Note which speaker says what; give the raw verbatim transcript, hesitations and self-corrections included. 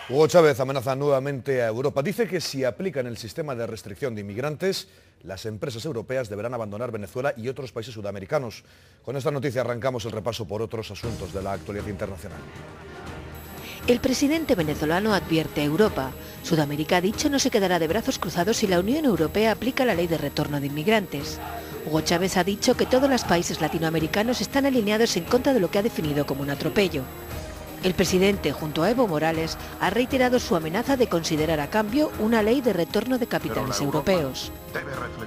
Speaker 1: Hugo Chávez amenaza nuevamente a Europa. Dice que si aplican el sistema de restricción de inmigrantes, las empresas europeas deberán abandonar Venezuela y otros países sudamericanos. Con esta noticia arrancamos el repaso por otros asuntos de la actualidad internacional.
Speaker 2: El presidente venezolano advierte a Europa. Sudamérica ha dicho no se quedará de brazos cruzados si la Unión Europea aplica la ley de retorno de inmigrantes. Hugo Chávez ha dicho que todos los países latinoamericanos están alineados en contra de lo que ha definido como un atropello. El presidente, junto a Evo Morales, ha reiterado su amenaza de considerar a cambio una ley de retorno de capitales europeos.